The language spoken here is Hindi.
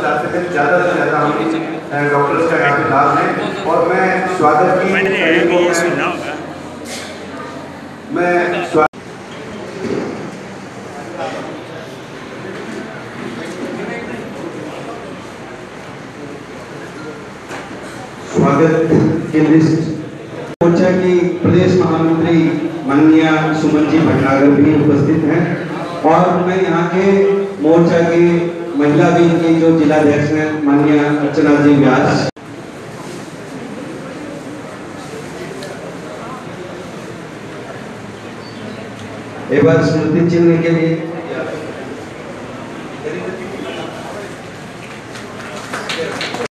चाहते थे ज़्यादा से ज़्यादा हम डॉक्टर्स का यहाँ पे लाभ लें। और मैं स्वागत की मैं स्वागत की लिस्ट मोर्चा की प्रदेश महामंत्री माननीय सुमन जी भटनागर भी उपस्थित हैं और मैं यहाँ के मोर्चा की महिला विंग की जो जिलाध्यक्ष हैं माननीय अर्चना जी व्यास, एक बार स्मृति चिन्ह के लिए